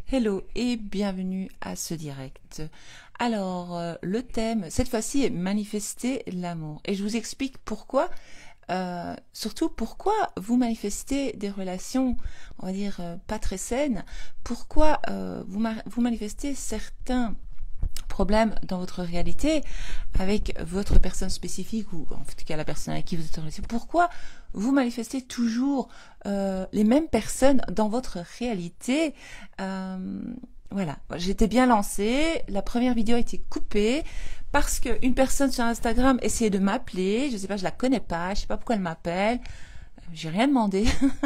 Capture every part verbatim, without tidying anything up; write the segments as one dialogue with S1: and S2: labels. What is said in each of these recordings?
S1: Hello et bienvenue à ce direct. Alors, euh, le thème, cette fois-ci, est manifester l'amour. Et je vous explique pourquoi, euh, surtout pourquoi vous manifestez des relations, on va dire, euh, pas très saines, pourquoi euh, vous, ma vous manifestez certains problème dans votre réalité avec votre personne spécifique ou en tout cas la personne avec qui vous êtes en relation. Pourquoi vous manifestez toujours euh, les mêmes personnes dans votre réalité? euh, Voilà, j'étais bien lancée. La première vidéo a été coupée parce qu'une personne sur Instagram essayait de m'appeler. Je sais pas, je la connais pas, je sais pas pourquoi elle m'appelle. J'ai rien demandé.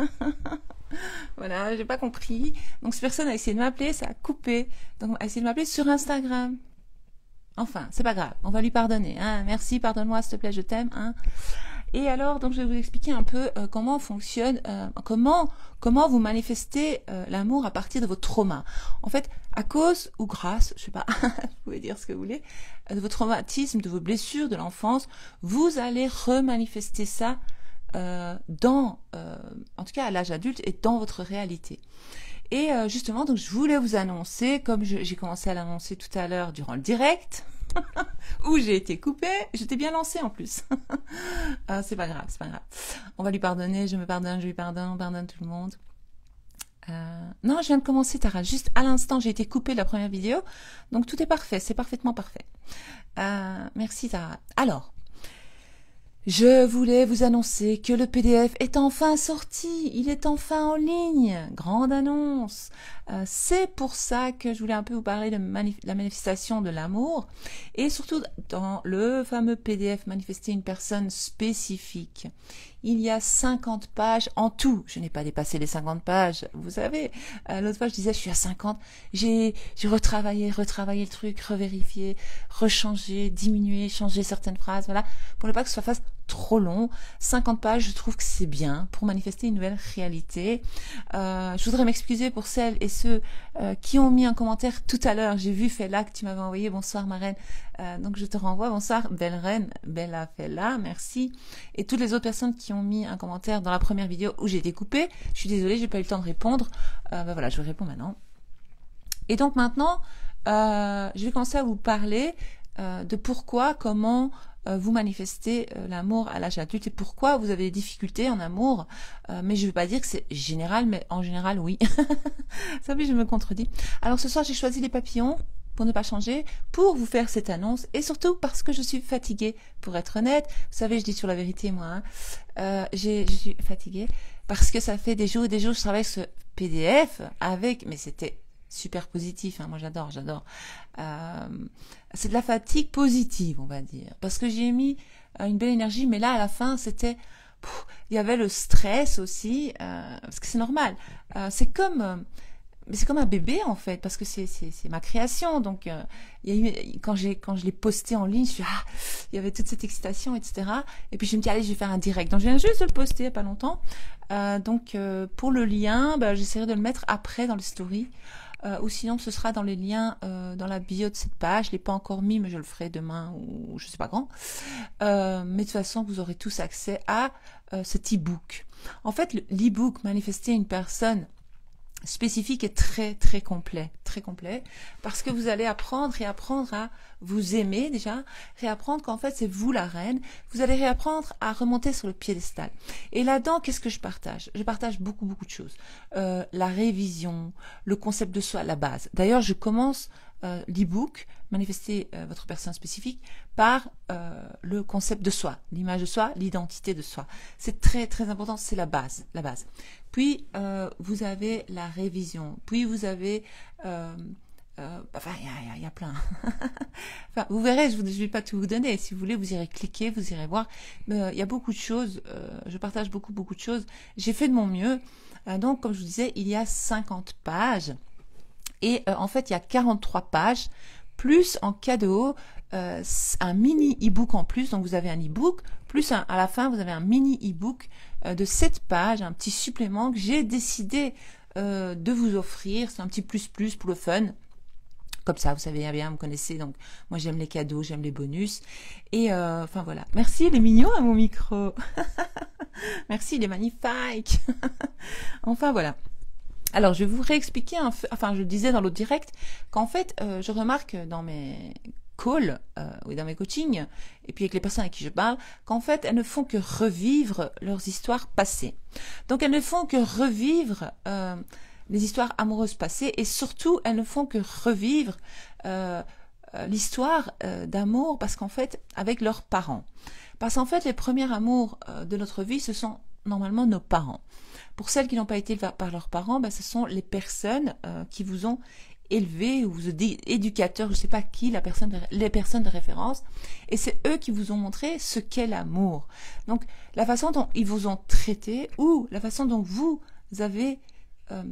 S1: Voilà, j'ai pas compris. Donc cette personne a essayé de m'appeler, ça a coupé. Donc elle a essayé de m'appeler sur Instagram. Enfin, c'est pas grave, on va lui pardonner. Hein. Merci, pardonne-moi, s'il te plaît, je t'aime. Hein. Et alors, donc, je vais vous expliquer un peu euh, comment fonctionne, euh, comment, comment vous manifestez euh, l'amour à partir de vos traumas. En fait, à cause ou grâce, je sais pas, vous pouvez dire ce que vous voulez, de vos traumatismes, de vos blessures de l'enfance, vous allez remanifester ça euh, dans, euh, en tout cas à l'âge adulte et dans votre réalité. Et euh, justement, donc je voulais vous annoncer, comme j'ai commencé à l'annoncer tout à l'heure durant le direct, où j'ai été coupée, j'étais bien lancée en plus. euh, c'est pas grave, c'est pas grave. On va lui pardonner, je me pardonne, je lui pardonne, on pardonne tout le monde. Euh, non, je viens de commencer, Tara. Juste à l'instant, j'ai été coupée de la première vidéo, donc tout est parfait, c'est parfaitement parfait. Euh, merci, Tara. Alors. Je voulais vous annoncer que le P D F est enfin sorti, il est enfin en ligne, grande annonce. Euh, c'est pour ça que je voulais un peu vous parler de manif la manifestation de l'amour et surtout dans le fameux P D F manifester une personne spécifique. Il y a cinquante pages en tout. Je n'ai pas dépassé les cinquante pages. Vous savez, euh, l'autre fois je disais je suis à cinquante. J'ai retravaillé, retravaillé le truc, revérifié, rechangé, diminué, changé certaines phrases, voilà, pour ne pas que ce soit fasse trop long. cinquante pages, je trouve que c'est bien pour manifester une nouvelle réalité. Euh, je voudrais m'excuser pour celles et ceux euh, qui ont mis un commentaire tout à l'heure. J'ai vu Fella que tu m'avais envoyé. Bonsoir ma reine. Euh, donc je te renvoie. Bonsoir belle reine, Bella Fella, merci. Et toutes les autres personnes qui ont mis un commentaire dans la première vidéo où j'ai été coupée. Je suis désolée, j'ai pas eu le temps de répondre. Euh, ben voilà, je réponds maintenant. Et donc maintenant, euh, je vais commencer à vous parler euh, de pourquoi, comment euh, vous manifestez euh, l'amour à l'âge adulte et pourquoi vous avez des difficultés en amour. Euh, mais je ne veux pas dire que c'est général, mais en général, oui. Ça oui, je me contredis. Alors ce soir, j'ai choisi les papillons pour ne pas changer, pour vous faire cette annonce et surtout parce que je suis fatiguée, pour être honnête. Vous savez, je dis sur la vérité, moi. Hein. Euh, je suis fatiguée parce que ça fait des jours et des jours que je travaille ce P D F avec, mais c'était super positif, hein, moi j'adore, j'adore. Euh, c'est de la fatigue positive, on va dire, parce que j'ai mis euh, une belle énergie, mais là à la fin c'était, il y avait le stress aussi, euh, parce que c'est normal. Euh, c'est comme, euh, c'est comme un bébé en fait, parce que c'est c'est ma création, donc euh, il y a eu, quand j'ai quand je l'ai posté en ligne, je suis ah, il y avait toute cette excitation, et cetera. Et puis je me dis allez, je vais faire un direct. Donc je viens juste de le poster il y a pas longtemps. Euh, donc euh, pour le lien, bah, j'essaierai de le mettre après dans les stories. Euh, ou sinon ce sera dans les liens euh, dans la bio de cette page. Je l'ai pas encore mis, mais je le ferai demain ou je sais pas quand. Euh, mais de toute façon, vous aurez tous accès à euh, cet e-book. En fait, l'e-book manifester une personne spécifique est très très complet, très complet, parce que vous allez apprendre et apprendre à vous aimer déjà, réapprendre qu'en fait c'est vous la reine, vous allez réapprendre à remonter sur le piédestal. Et là-dedans, qu'est-ce que je partage? Je partage beaucoup beaucoup de choses. Euh, la révision, le concept de soi, la base. D'ailleurs, je commence euh, l'e-book, manifester euh, votre personne spécifique, par euh, le concept de soi, l'image de soi, l'identité de soi. C'est très très important, c'est la base, la base. Puis euh, vous avez la révision, puis vous avez, euh, euh, enfin il y a, y, y a plein. Enfin vous verrez, je ne vais pas tout vous donner. Si vous voulez, vous irez cliquer, vous irez voir. Mais il euh, y a beaucoup de choses. Euh, je partage beaucoup beaucoup de choses. J'ai fait de mon mieux. Euh, donc comme je vous disais, il y a cinquante pages et euh, en fait il y a quarante-trois pages plus en cadeau euh, un mini e-book en plus. Donc vous avez un e-book plus un, à la fin vous avez un mini e-book euh, de sept pages, un petit supplément que j'ai décidé euh, de vous offrir. C'est un petit plus plus pour le fun. Comme ça, vous savez bien, vous me connaissez, donc moi j'aime les cadeaux, j'aime les bonus. Et euh, enfin voilà. Merci, il est mignon à mon micro. Merci, il est magnifique. Enfin voilà. Alors, je vais vous réexpliquer, un f- enfin, je le disais dans l'autre direct, qu'en fait, euh, je remarque dans mes calls, euh, ou dans mes coachings, et puis avec les personnes avec qui je parle, qu'en fait, elles ne font que revivre leurs histoires passées. Donc, elles ne font que revivre euh, les histoires amoureuses passées, et surtout, elles ne font que revivre euh, euh, l'histoire euh, d'amour, parce qu'en fait, avec leurs parents. Parce qu'en fait, les premiers amours euh, de notre vie, ce sont normalement nos parents. Pour celles qui n'ont pas été élevées par leurs parents, ben, ce sont les personnes euh, qui vous ont élevé, ou vous dit éducateurs, je ne sais pas qui, la personne de, les personnes de référence, et c'est eux qui vous ont montré ce qu'est l'amour. Donc, la façon dont ils vous ont traité, ou la façon dont vous avez euh,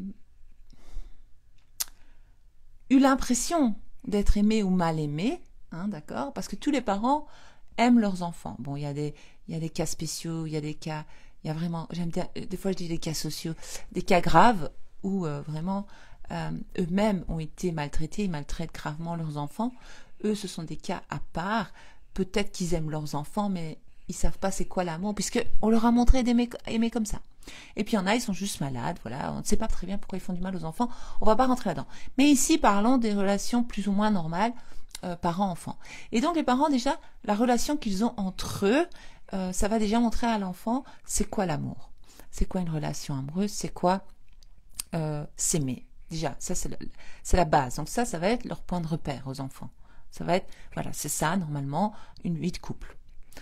S1: eu l'impression d'être aimé ou mal aimé, hein, d'accord, parce que tous les parents aiment leurs enfants. Bon, il y a des, il y a des cas spéciaux, il y a des cas, il y a vraiment, j'aime dire, des fois je dis des cas sociaux, des cas graves où euh, vraiment euh, eux-mêmes ont été maltraités, ils maltraitent gravement leurs enfants. Eux, ce sont des cas à part. Peut-être qu'ils aiment leurs enfants, mais ils savent pas c'est quoi l'amour, puisque on leur a montré d'aimer aimer comme ça. Et puis il y en a, ils sont juste malades, voilà, on ne sait pas très bien pourquoi ils font du mal aux enfants, on va pas rentrer là-dedans. Mais ici, parlons des relations plus ou moins normales, euh, parents-enfants. Et donc les parents, déjà, la relation qu'ils ont entre eux, euh, ça va déjà montrer à l'enfant c'est quoi l'amour, c'est quoi une relation amoureuse, c'est quoi euh, s'aimer. Déjà, ça c'est, le, c'est la base. Donc ça, ça va être leur point de repère aux enfants. Ça va être, voilà, c'est ça normalement une vie de couple.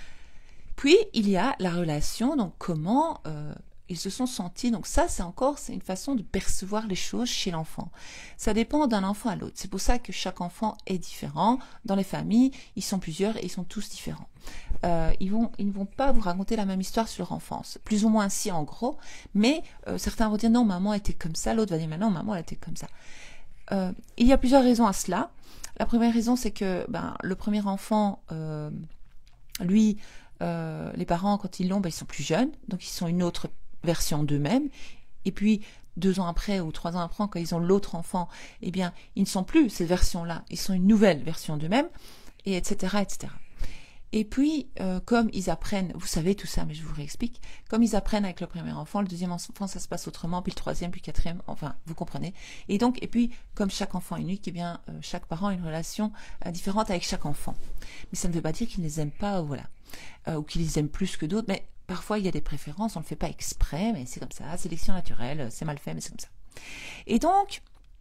S1: Puis il y a la relation, donc comment euh, ils se sont sentis. Donc ça, c'est encore, c'est une façon de percevoir les choses chez l'enfant. Ça dépend d'un enfant à l'autre. C'est pour ça que chaque enfant est différent. Dans les familles, ils sont plusieurs et ils sont tous différents. Euh, ils vont, ils ne vont pas vous raconter la même histoire sur leur enfance, plus ou moins si en gros. Mais euh, certains vont dire non, maman était comme ça. L'autre va dire mais non, maman elle était comme ça. Euh, il y a plusieurs raisons à cela. La première raison, c'est que ben, le premier enfant, euh, lui, euh, les parents, quand ils l'ont, ben, ils sont plus jeunes, donc ils sont une autre version d'eux-mêmes. Et puis, deux ans après ou trois ans après, quand ils ont l'autre enfant, eh bien, ils ne sont plus cette version-là, ils sont une nouvelle version d'eux-mêmes, et etc., et cetera. Et puis, euh, comme ils apprennent, vous savez tout ça, mais je vous réexplique, comme ils apprennent avec le premier enfant, le deuxième enfant, ça se passe autrement, puis le troisième, puis le quatrième, enfin, vous comprenez. Et donc, et puis, comme chaque enfant est unique, eh bien, euh, chaque parent a une relation euh, différente avec chaque enfant. Mais ça ne veut pas dire qu'ils ne les aiment pas, voilà, euh, ou qu'ils les aiment plus que d'autres, mais parfois, il y a des préférences, on ne le fait pas exprès, mais c'est comme ça, sélection naturelle, c'est mal fait, mais c'est comme ça. Et donc,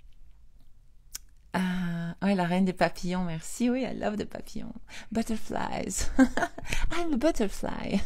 S1: ah, ouais, la reine des papillons, merci. Oui, I love the papillons. Butterflies. I'm a butterfly.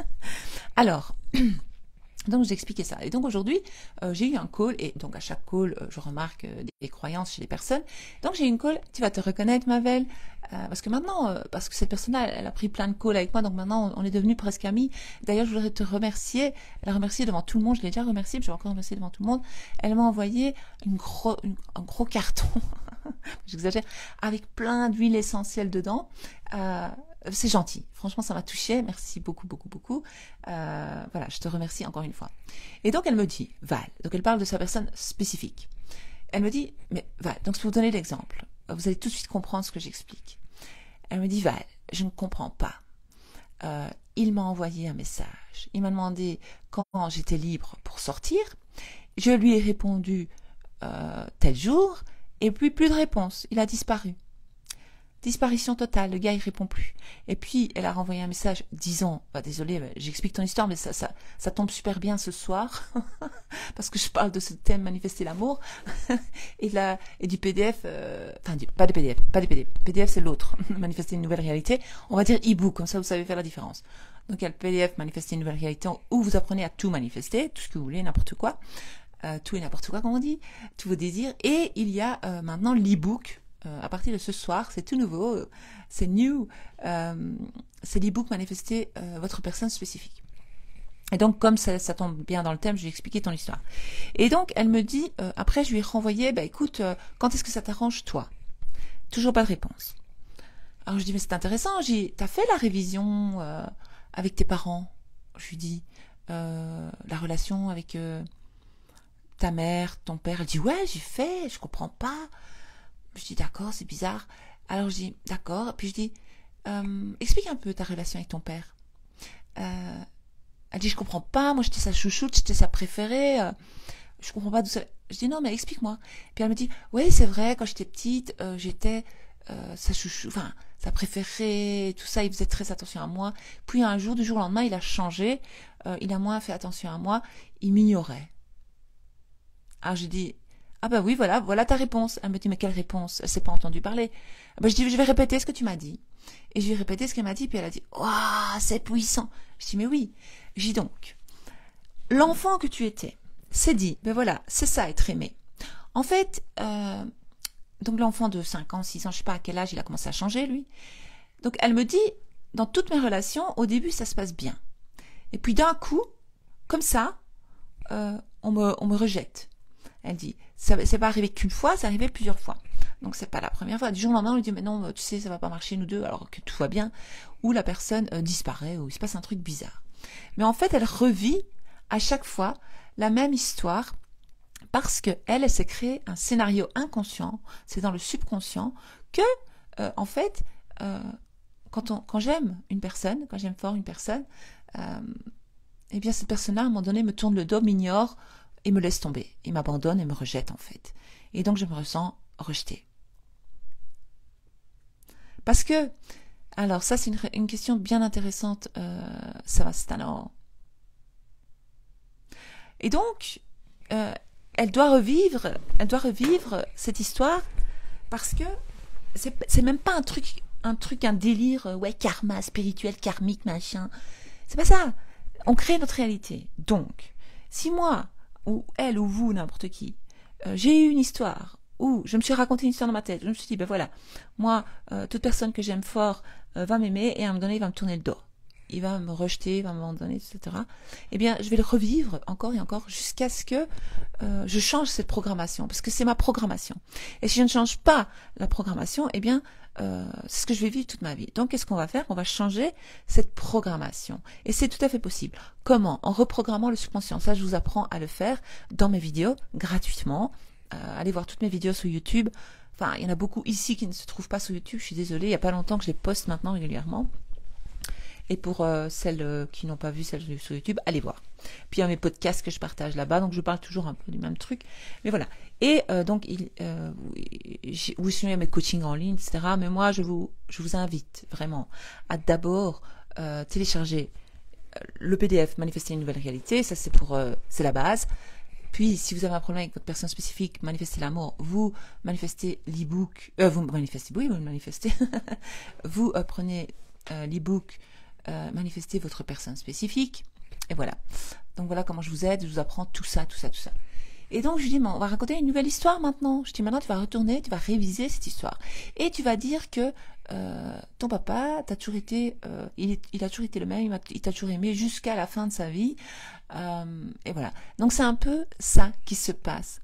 S1: Alors, donc j'ai expliqué ça. Et donc aujourd'hui, euh, j'ai eu un call, et donc à chaque call, euh, je remarque euh, des, des croyances chez les personnes. Donc j'ai eu une call, tu vas te reconnaître, Mavel, euh, parce que maintenant, euh, parce que cette personne-là, elle, elle a pris plein de calls avec moi, donc maintenant on est devenus presque amis. D'ailleurs, je voudrais te remercier, la remercier devant tout le monde, je l'ai déjà remerciée, mais je vais encore remercier devant tout le monde. Elle m'a envoyé une gros, une, un gros carton, j'exagère, avec plein d'huile essentielle dedans. Euh, c'est gentil, franchement ça m'a touché, merci beaucoup beaucoup beaucoup, euh, voilà, je te remercie encore une fois. Et donc elle me dit, Val, donc elle parle de sa personne spécifique, elle me dit, mais Val, donc pour vous donner l'exemple, vous allez tout de suite comprendre ce que j'explique. Elle me dit, Val, je ne comprends pas, euh, il m'a envoyé un message, il m'a demandé quand j'étais libre pour sortir, je lui ai répondu euh, tel jour, et puis plus de réponse, il a disparu. Disparition totale, le gars il répond plus. Et puis elle a renvoyé un message disant, bah, désolé, j'explique ton histoire, mais ça, ça, ça tombe super bien ce soir parce que je parle de ce thème manifester l'amour et la et du P D F, euh, enfin du, pas du P D F, pas du P D F. P D F c'est l'autre, manifester une nouvelle réalité. On va dire e-book, comme ça vous savez faire la différence. Donc il y a le P D F manifester une nouvelle réalité où vous apprenez à tout manifester, tout ce que vous voulez, n'importe quoi, euh, tout et n'importe quoi comme on dit, tous vos désirs. Et il y a euh, maintenant l'e-book. Euh, à partir de ce soir, c'est tout nouveau, euh, c'est new, euh, c'est l'e-book manifester euh, votre personne spécifique. Et donc, comme ça, ça tombe bien dans le thème, je vais expliquer ton histoire. Et donc, elle me dit, euh, après, je lui ai renvoyé, bah écoute, euh, quand est-ce que ça t'arrange, toi? Toujours pas de réponse. Alors, je dis, mais c'est intéressant, j'ai, t'as fait la révision euh, avec tes parents? Je lui dis, euh, la relation avec euh, ta mère, ton père? Elle dit, ouais, j'ai fait, je comprends pas. Je dis d'accord, c'est bizarre. Alors je dis d'accord, puis je dis euh, explique un peu ta relation avec ton père. Euh, elle dit je comprends pas, moi j'étais sa chouchoute, j'étais sa préférée. Euh, je comprends pas d'où ça... Je dis, non, mais explique-moi. Puis elle me dit, oui, c'est vrai, quand j'étais petite, euh, j'étais euh, sa chouchou, enfin, sa préférée, tout ça, il faisait très attention à moi. Puis un jour, du jour au lendemain, il a changé, euh, il a moins fait attention à moi, il m'ignorait. Alors j'ai dit, ah bah oui, voilà, voilà ta réponse. Elle me dit, mais quelle réponse? Elle s'est pas entendue parler. Ah bah, je dis, je vais répéter ce que tu m'as dit. Et je lui ai répété ce qu'elle m'a dit, puis elle a dit, waouh, c'est puissant. Je dis, mais oui. Je dis donc, l'enfant que tu étais s'est dit, ben voilà, c'est ça être aimé. En fait, euh, donc l'enfant de cinq ans, six ans, je sais pas à quel âge il a commencé à changer, lui. Donc elle me dit, dans toutes mes relations, au début, ça se passe bien. Et puis d'un coup, comme ça, euh, on me, on me rejette. Elle dit, ça c'est pas arrivé qu'une fois, c'est arrivé plusieurs fois. Donc c'est pas la première fois. Du jour au lendemain, on lui dit, mais non, tu sais, ça va pas marcher, nous deux, alors que tout va bien. Ou la personne euh, disparaît, ou il se passe un truc bizarre. Mais en fait, elle revit à chaque fois la même histoire parce que elle, elle s'est créé un scénario inconscient, c'est dans le subconscient, que, euh, en fait, euh, quand, on, quand j'aime une personne, quand j'aime fort une personne, euh, eh bien cette personne-là, à un moment donné, me tourne le dos, m'ignore et me laisse tomber. Il m'abandonne et me rejette, en fait. Et donc, je me ressens rejetée. Parce que, alors ça, c'est une, une question bien intéressante, euh, ça va, c'est alors... Et donc, euh, elle doit revivre, elle doit revivre cette histoire parce que c'est, c'est même pas un truc, un truc, un délire, euh, ouais, karma, spirituel, karmique, machin. C'est pas ça. On crée notre réalité. Donc, si moi, ou elle, ou vous, n'importe qui, euh, j'ai eu une histoire où je me suis raconté une histoire dans ma tête, je me suis dit, ben voilà, moi, euh, toute personne que j'aime fort euh, va m'aimer et à un moment donné, il va me tourner le dos. Il va me rejeter, il va m'abandonner, et cetera. Eh bien, je vais le revivre encore et encore jusqu'à ce que euh, je change cette programmation, parce que c'est ma programmation. Et si je ne change pas la programmation, eh bien, euh, c'est ce que je vais vivre toute ma vie. Donc, qu'est-ce qu'on va faire? On va changer cette programmation. Et c'est tout à fait possible. Comment? En reprogrammant le subconscient. Ça, je vous apprends à le faire dans mes vidéos, gratuitement. Euh, allez voir toutes mes vidéos sur YouTube. Enfin, il y en a beaucoup ici qui ne se trouvent pas sur YouTube. Je suis désolée, il n'y a pas longtemps que je les poste maintenant régulièrement. Et pour euh, celles euh, qui n'ont pas vu celles sur YouTube, allez voir. Puis il y a mes podcasts que je partage là-bas, donc je parle toujours un peu du même truc. Mais voilà. Et euh, donc, il, euh, vous suivez mes coachings en ligne, et cetera. Mais moi, je vous, je vous invite vraiment à d'abord euh, télécharger le P D F Manifester une nouvelle réalité. Ça, c'est pour, euh, c'est la base. Puis, si vous avez un problème avec votre personne spécifique, manifestez l'amour, vous manifestez l'e-book, euh, vous manifestez, oui, vous manifestez, vous euh, prenez euh, l'e-book, euh, manifestez votre personne spécifique, et voilà. Donc voilà comment je vous aide, je vous apprends tout ça, tout ça, tout ça. Et donc je lui dis, on va raconter une nouvelle histoire maintenant. Je dis, maintenant tu vas retourner, tu vas réviser cette histoire. Et tu vas dire que euh, ton papa, t'as toujours été, euh, il, est, il a toujours été le même, il t'a toujours aimé jusqu'à la fin de sa vie. Euh, et voilà. Donc c'est un peu ça qui se passe.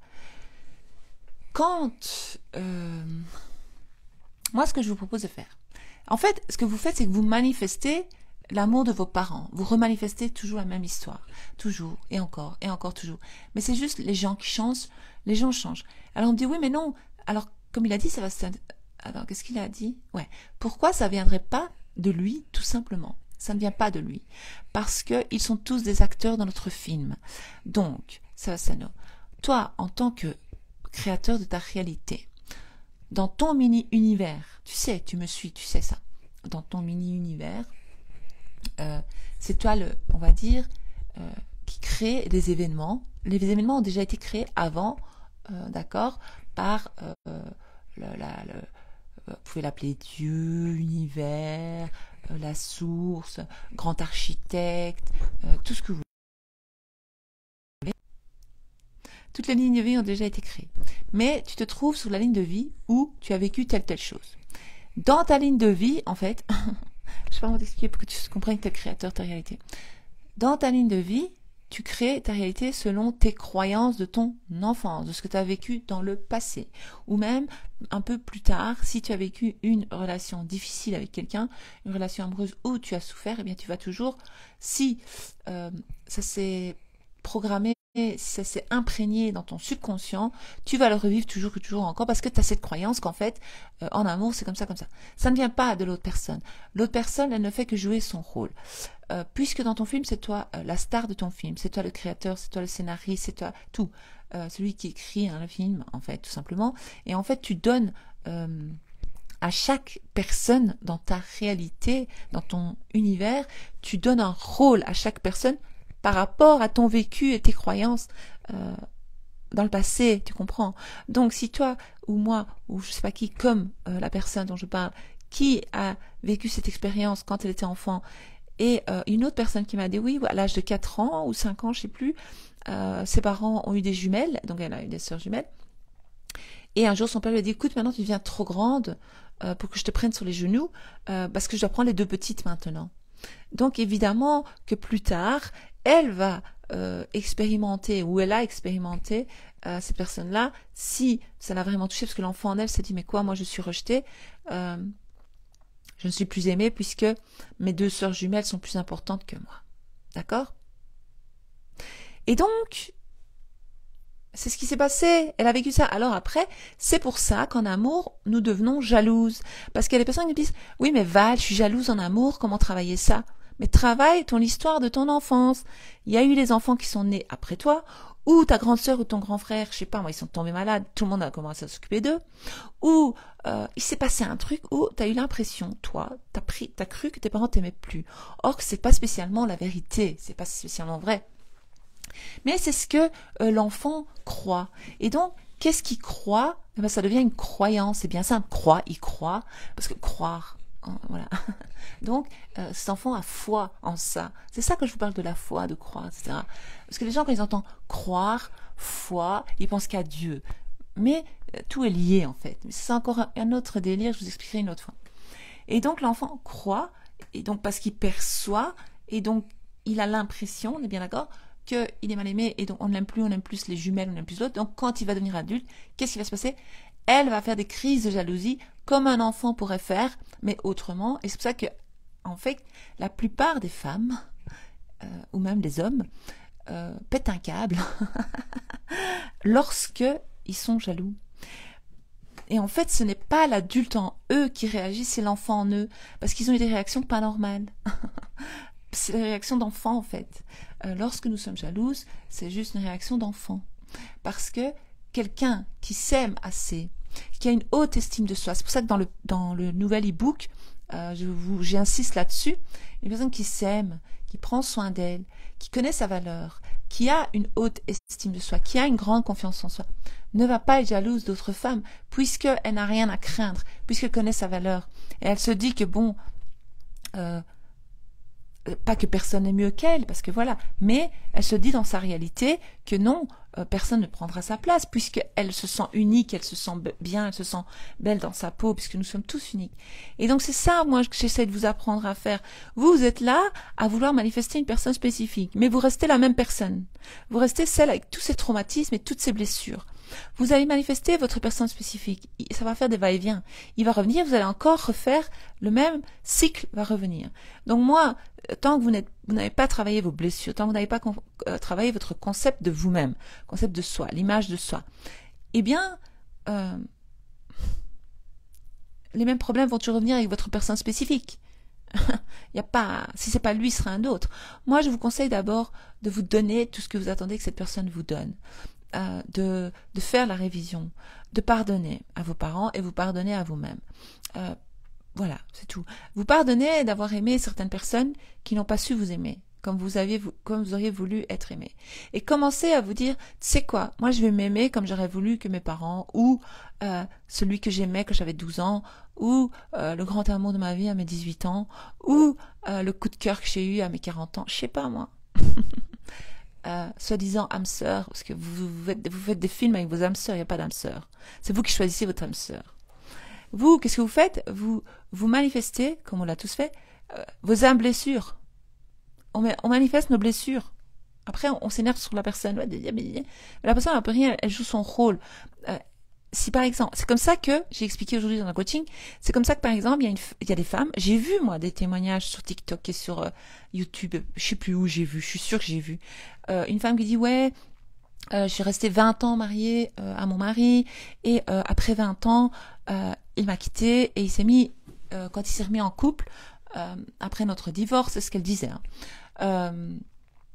S1: Quand... Euh, moi, ce que je vous propose de faire, en fait, ce que vous faites, c'est que vous manifestez l'amour de vos parents. Vous remanifestez toujours la même histoire. Toujours, et encore, et encore toujours. Mais c'est juste les gens qui changent, les gens changent. Alors on me dit, oui, mais non. Alors, comme il a dit, ça va se... Alors, qu'est-ce qu'il a dit? Ouais. Pourquoi ça ne viendrait pas de lui, tout simplement? Ça ne vient pas de lui. Parce qu'ils sont tous des acteurs dans notre film. Donc, ça va, ça non. Toi, en tant que créateur de ta réalité, dans ton mini-univers, tu sais, tu me suis, tu sais ça. Dans ton mini-univers, Euh, c'est toi, le, on va dire, euh, qui crée des événements. Les événements ont déjà été créés avant, euh, d'accord, par, euh, le, la, le, vous pouvez l'appeler Dieu, univers, euh, la source, grand architecte, euh, tout ce que vous voulez. Toutes les lignes de vie ont déjà été créées. Mais tu te trouves sur la ligne de vie où tu as vécu telle telle chose. Dans ta ligne de vie, en fait... Je ne sais pas comment t'expliquer pour que tu comprennes que tu es créateur de ta réalité. Dans ta ligne de vie, tu crées ta réalité selon tes croyances de ton enfance, de ce que tu as vécu dans le passé. Ou même, un peu plus tard, si tu as vécu une relation difficile avec quelqu'un, une relation amoureuse où tu as souffert, eh bien tu vas toujours, si euh, ça s'est programmé, si ça s'est imprégné dans ton subconscient, tu vas le revivre toujours et toujours encore parce que tu as cette croyance qu'en fait, euh, en amour, c'est comme ça, comme ça. Ça ne vient pas de l'autre personne. L'autre personne, elle ne fait que jouer son rôle. Euh, puisque dans ton film, c'est toi euh, la star de ton film, c'est toi le créateur, c'est toi le scénariste, c'est toi tout. euh, celui qui écrit hein, le film, en fait, tout simplement. Et en fait, tu donnes euh, à chaque personne dans ta réalité, dans ton univers, tu donnes un rôle à chaque personne par rapport à ton vécu et tes croyances euh, dans le passé, tu comprends? Donc, si toi ou moi, ou je sais pas qui, comme euh, la personne dont je parle, qui a vécu cette expérience quand elle était enfant, et euh, une autre personne qui m'a dit oui, à l'âge de quatre ans ou cinq ans, je sais plus, euh, ses parents ont eu des jumelles, donc elle a eu des sœurs jumelles, et un jour son père lui a dit écoute, maintenant tu deviens trop grande euh, pour que je te prenne sur les genoux, euh, parce que je dois prendre les deux petites maintenant. Donc évidemment que plus tard, elle va euh, expérimenter, ou elle a expérimenté euh, cette personne-là, si ça l'a vraiment touchée, parce que l'enfant en elle s'est dit mais quoi, moi je suis rejetée, euh, je ne suis plus aimée puisque mes deux sœurs jumelles sont plus importantes que moi. D'accord? Et donc, c'est ce qui s'est passé. Elle a vécu ça. Alors après, c'est pour ça qu'en amour, nous devenons jalouses. Parce qu'il y a des personnes qui me disent « Oui, mais Val, je suis jalouse en amour, comment travailler ça ?» Mais travaille ton histoire de ton enfance. Il y a eu les enfants qui sont nés après toi, ou ta grande sœur ou ton grand frère, je sais pas, moi, ils sont tombés malades, tout le monde a commencé à s'occuper d'eux, ou euh, il s'est passé un truc où tu as eu l'impression, toi, t'as pris, t'as cru que tes parents t'aimaient plus. Or que c'est pas spécialement la vérité, c'est pas spécialement vrai. Mais c'est ce que euh, l'enfant croit. Et donc, qu'est-ce qu'il croit? Eh ben, ça devient une croyance. C'est bien simple, croit, il croit, parce que croire, hein, voilà. Donc, euh, cet enfant a foi en ça. C'est ça que je vous parle de la foi, de croire, et cetera. Parce que les gens, quand ils entendent croire, foi, ils pensent qu'à Dieu. Mais euh, tout est lié, en fait. Mais c'est encore un, un autre délire, je vous expliquerai une autre fois. Et donc, l'enfant croit, et donc parce qu'il perçoit, et donc il a l'impression, on est bien d'accord, qu'il est mal aimé, et donc on n'aime plus, on aime plus les jumelles, on n'aime plus l'autre. Donc, quand il va devenir adulte, qu'est-ce qui va se passer? Elle va faire des crises de jalousie, comme un enfant pourrait faire, mais autrement. Et c'est pour ça que, en fait, la plupart des femmes, euh, ou même des hommes, euh, pètent un câble lorsque ils sont jaloux. Et en fait, ce n'est pas l'adulte en eux qui réagit, c'est l'enfant en eux, parce qu'ils ont eu des réactions pas normales. C'est des réactions d'enfant, en fait. Euh, lorsque nous sommes jalouses, c'est juste une réaction d'enfant. Parce que quelqu'un qui s'aime assez, qui a une haute estime de soi, c'est pour ça que dans le, dans le nouvel e-book, euh, je vous, j'insiste là-dessus, une personne qui s'aime, qui prend soin d'elle, qui connaît sa valeur, qui a une haute estime de soi, qui a une grande confiance en soi, ne va pas être jalouse d'autres femmes, puisqu'elle n'a rien à craindre, puisqu'elle connaît sa valeur. Et elle se dit que bon, euh, pas que personne n'est mieux qu'elle, parce que voilà, mais elle se dit dans sa réalité que non, euh, personne ne prendra sa place, puisqu'elle se sent unique, elle se sent bien, elle se sent belle dans sa peau, puisque nous sommes tous uniques. Et donc c'est ça, moi, que j'essaie de vous apprendre à faire. Vous, vous êtes là à vouloir manifester une personne spécifique, mais vous restez la même personne. Vous restez celle avec tous ses traumatismes et toutes ses blessures. Vous allez manifester votre personne spécifique. Ça va faire des va-et-vient. Il va revenir, vous allez encore refaire le même cycle va revenir. Donc moi, tant que vous n'êtes, vous n'avez pas travaillé vos blessures, tant que vous n'avez pas euh, travaillé votre concept de vous-même, concept de soi, l'image de soi, eh bien, euh, les mêmes problèmes vont toujours revenir avec votre personne spécifique. Il y a pas, si c'est pas lui, ce sera un autre. Moi, je vous conseille d'abord de vous donner tout ce que vous attendez que cette personne vous donne. Euh, de, de faire la révision, de pardonner à vos parents et vous pardonner à vous-même. Euh, voilà, c'est tout. Vous pardonnez d'avoir aimé certaines personnes qui n'ont pas su vous aimer, comme vous aviez, comme vous auriez voulu être aimé. Et commencez à vous dire, tu sais quoi, moi je vais m'aimer comme j'aurais voulu que mes parents, ou euh, celui que j'aimais quand j'avais douze ans, ou euh, le grand amour de ma vie à mes dix-huit ans, ou euh, le coup de cœur que j'ai eu à mes quarante ans, je sais pas moi. Euh, soi-disant âme sœur, parce que vous, vous, faites, vous faites des films avec vos âmes sœurs, il n'y a pas d'âme sœur. C'est vous qui choisissez votre âme sœur. Vous, qu'est-ce que vous faites? Vous vous manifestez, comme on l'a tous fait, euh, vos âmes blessures. On, on manifeste nos blessures. Après, on, on s'énerve sur la personne. Ouais, mais la personne n'a pas rien, elle joue son rôle. Euh, si par exemple, c'est comme ça que, j'ai expliqué aujourd'hui dans le coaching, c'est comme ça que par exemple, il y a, une, il y a des femmes, j'ai vu moi des témoignages sur TikTok et sur euh, YouTube, je sais plus où j'ai vu, je suis sûre que j'ai vu, euh, une femme qui dit ouais, euh, je suis restée vingt ans mariée euh, à mon mari, et euh, après vingt ans, euh, il m'a quittée, et il s'est mis, euh, quand il s'est remis en couple, euh, après notre divorce, c'est ce qu'elle disait, hein, euh,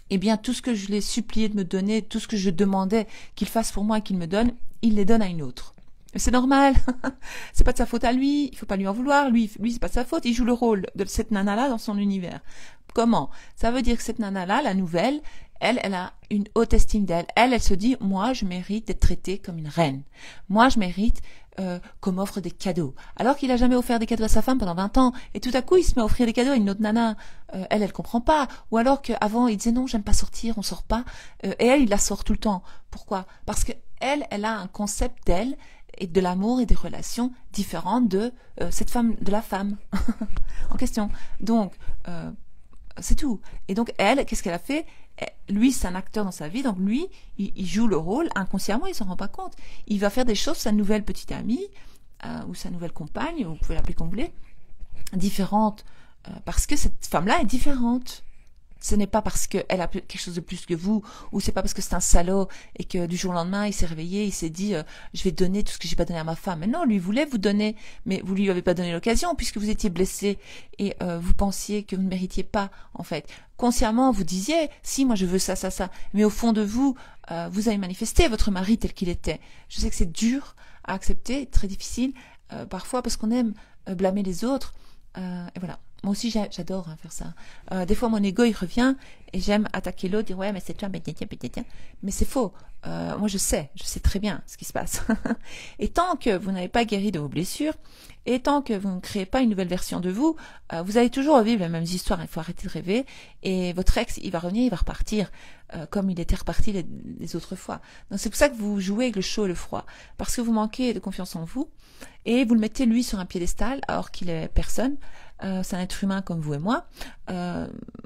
S1: eh bien, tout ce que je l'ai supplié de me donner, tout ce que je demandais qu'il fasse pour moi et qu'il me donne, il les donne à une autre. C'est normal, c'est pas de sa faute à lui, il faut pas lui en vouloir, lui, lui c'est pas de sa faute, il joue le rôle de cette nana-là dans son univers. Comment? Ça veut dire que cette nana-là, la nouvelle, elle, elle a une haute estime d'elle. Elle, elle se dit, moi, je mérite d'être traitée comme une reine. Moi, je mérite euh, qu'on m'offre des cadeaux. Alors qu'il a jamais offert des cadeaux à sa femme pendant vingt ans. Et tout à coup, il se met à offrir des cadeaux à une autre nana. Euh, elle, elle comprend pas. Ou alors qu'avant, il disait, non, j'aime pas sortir, on sort pas. Euh, et elle, il la sort tout le temps. Pourquoi? Parce que elle, elle a un concept d'elle et de l'amour et des relations différentes de euh, cette femme, de la femme en question. Donc, euh, c'est tout. Et donc, elle, qu'est-ce qu'elle a fait? Lui, c'est un acteur dans sa vie, donc lui, il, il joue le rôle, inconsciemment, il s'en rend pas compte. Il va faire des choses, sa nouvelle petite amie, euh, ou sa nouvelle compagne, vous pouvez l'appeler comme vous voulez, différente, euh, parce que cette femme-là est différente. Ce n'est pas parce qu'elle a quelque chose de plus que vous, ou c'est pas parce que c'est un salaud et que du jour au lendemain il s'est réveillé, il s'est dit euh, je vais donner tout ce que j'ai pas donné à ma femme. Mais non, lui voulait vous donner, mais vous lui avez pas donné l'occasion puisque vous étiez blessé et euh, vous pensiez que vous ne méritiez pas en fait. Consciemment, vous disiez si moi je veux ça, ça, ça, mais au fond de vous, euh, vous avez manifesté votre mari tel qu'il était. Je sais que c'est dur à accepter, très difficile euh, parfois parce qu'on aime euh, blâmer les autres euh, et voilà. Moi aussi, j'adore hein, faire ça. Euh, des fois, mon ego, il revient et j'aime attaquer l'autre, dire ouais, mais c'est toi, mais c'est faux. Euh, moi, je sais, je sais très bien ce qui se passe. Et tant que vous n'avez pas guéri de vos blessures, et tant que vous ne créez pas une nouvelle version de vous, euh, vous allez toujours revivre les mêmes histoires. Il faut arrêter de rêver. Et votre ex, il va revenir, il va repartir euh, comme il était reparti les, les autres fois. Donc c'est pour ça que vous jouez avec le chaud et le froid, parce que vous manquez de confiance en vous et vous le mettez lui sur un piédestal alors qu'il est personne. Euh, c'est un être humain comme vous et moi. Euh...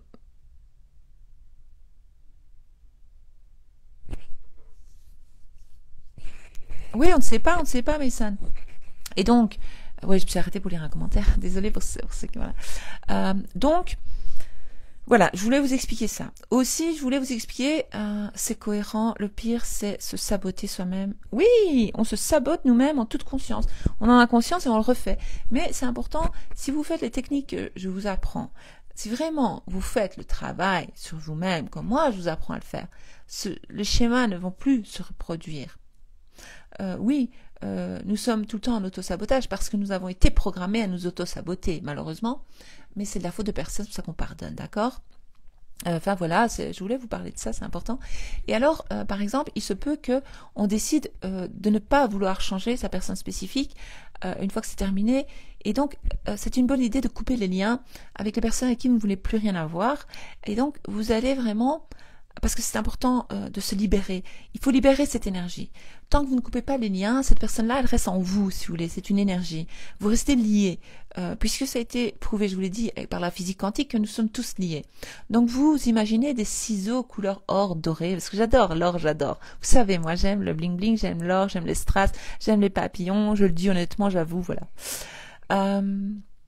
S1: Oui, on ne sait pas, on ne sait pas, Mason. Et donc, oui, je me suis arrêtée pour lire un commentaire. Désolée pour ceux, pour ceux qui voilà. Euh, donc, voilà, je voulais vous expliquer ça. Aussi, je voulais vous expliquer, euh, c'est cohérent. Le pire, c'est se saboter soi-même. Oui, on se sabote nous-mêmes en toute conscience. On en a conscience et on le refait. Mais c'est important, si vous faites les techniques que je vous apprends, si vraiment vous faites le travail sur vous-même, comme moi je vous apprends à le faire, ce, les schémas ne vont plus se reproduire. Euh, oui, euh, nous sommes tout le temps en auto-sabotage parce que nous avons été programmés à nous auto-saboter, malheureusement. Mais c'est de la faute de personne, c'est pour ça qu'on pardonne, d'accord? Enfin voilà, je voulais vous parler de ça, c'est important. Et alors, euh, par exemple, il se peut que on décide euh, de ne pas vouloir changer sa personne spécifique euh, une fois que c'est terminé. Et donc, euh, c'est une bonne idée de couper les liens avec les personnes avec qui vous ne voulez plus rien avoir. Et donc, vous allez vraiment... Parce que c'est important euh, de se libérer. Il faut libérer cette énergie. Tant que vous ne coupez pas les liens, cette personne-là, elle reste en vous, si vous voulez. C'est une énergie. Vous restez liés. Euh, puisque ça a été prouvé, je vous l'ai dit, par la physique quantique, que nous sommes tous liés. Donc vous imaginez des ciseaux couleur or doré, parce que j'adore l'or, j'adore. Vous savez, moi j'aime le bling bling, j'aime l'or, j'aime les strass, j'aime les papillons. Je le dis honnêtement, j'avoue, voilà. Euh...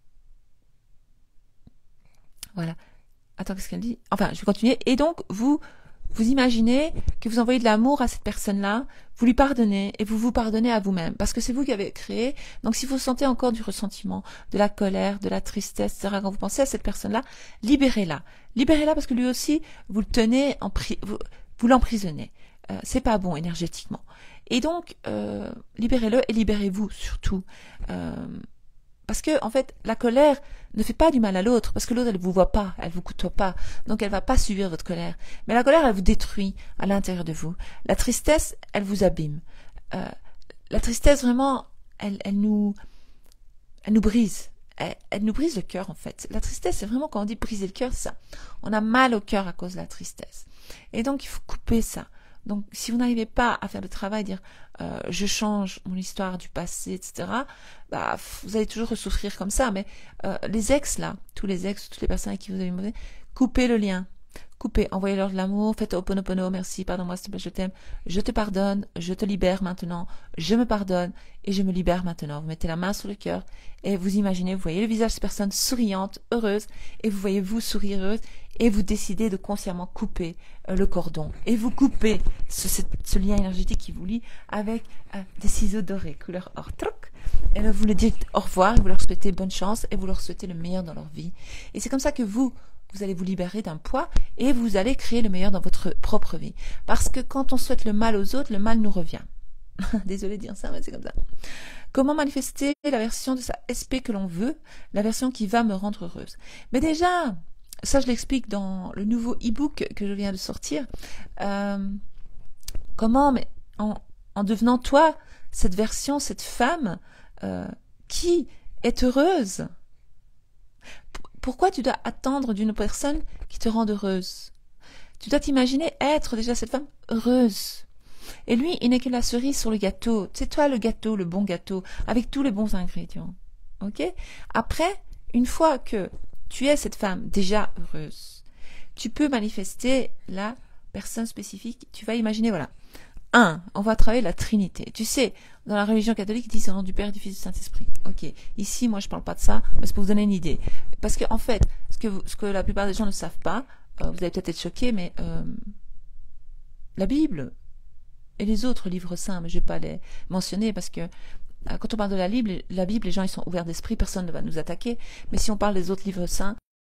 S1: Voilà. Attends, qu'est-ce qu'elle dit? Enfin, je vais continuer. Et donc, vous, vous imaginez que vous envoyez de l'amour à cette personne-là, vous lui pardonnez et vous vous pardonnez à vous-même. Parce que c'est vous qui avez créé. Donc, si vous sentez encore du ressentiment, de la colère, de la tristesse, et cetera, quand vous pensez à cette personne-là, libérez-la. Libérez-la parce que lui aussi, vous le tenez, en pri vous, vous l'emprisonnez. Euh, c'est pas bon énergétiquement. Et donc, euh, libérez-le et libérez-vous surtout. Euh, Parce que, en fait, la colère ne fait pas du mal à l'autre, parce que l'autre, elle vous voit pas, elle vous côtoie pas, donc elle va pas subir votre colère. Mais la colère, elle vous détruit à l'intérieur de vous. La tristesse, elle vous abîme. Euh, la tristesse, vraiment, elle, elle nous, elle nous brise. Elle, elle nous brise le cœur, en fait. La tristesse, c'est vraiment quand on dit briser le cœur, c'est ça. On a mal au cœur à cause de la tristesse. Et donc, il faut couper ça. Donc, si vous n'arrivez pas à faire le travail, dire euh, je change mon histoire du passé, et cetera, bah, vous allez toujours souffrir comme ça. Mais euh, les ex, là, tous les ex, toutes les personnes avec qui vous avez mauvais, coupez le lien. Coupez, envoyez-leur de l'amour, faites Ho'oponopono, merci, pardonne-moi, s'il te plaît, je t'aime, je te pardonne, je te libère maintenant, je me pardonne et je me libère maintenant. Vous mettez la main sur le cœur et vous imaginez, vous voyez le visage de cette personne souriante, heureuse, et vous voyez vous sourire heureuse, et vous décidez de consciemment couper euh, le cordon. Et vous coupez ce, ce, ce lien énergétique qui vous lie avec euh, des ciseaux dorés, couleur or. Troc. Et vous leur dites au revoir, et vous leur souhaitez bonne chance, et vous leur souhaitez le meilleur dans leur vie. Et c'est comme ça que vous, vous allez vous libérer d'un poids, et vous allez créer le meilleur dans votre propre vie. Parce que quand on souhaite le mal aux autres, le mal nous revient. Désolée de dire ça, mais c'est comme ça. Comment manifester la version de sa S P que l'on veut, la version qui va me rendre heureuse. Mais déjà, ça je l'explique dans le nouveau e-book que je viens de sortir. Euh, comment, mais en, en devenant toi, cette version, cette femme euh, qui est heureuse. P- pourquoi tu dois attendre d'une personne qui te rende heureuse? Tu dois t'imaginer être déjà cette femme heureuse. Et lui, il n'est que la cerise sur le gâteau. C'est toi le gâteau, le bon gâteau, avec tous les bons ingrédients. Ok? Après, une fois que tu es cette femme déjà heureuse, tu peux manifester la personne spécifique. Tu vas imaginer, voilà. Un, on va travailler la Trinité. Tu sais, dans la religion catholique, ils disent au nom du Père, du Fils et du Saint-Esprit. Ok. Ici, moi, je parle pas de ça, mais c'est pour vous donner une idée. Parce que, en fait, ce que, vous, ce que la plupart des gens ne savent pas, euh, vous allez peut-être être choqués, mais euh, la Bible et les autres livres saints, mais je ne vais pas les mentionner parce que euh, quand on parle de la Bible, la Bible, les gens ils sont ouverts d'esprit, personne ne va nous attaquer. Mais si on parle des autres livres saints,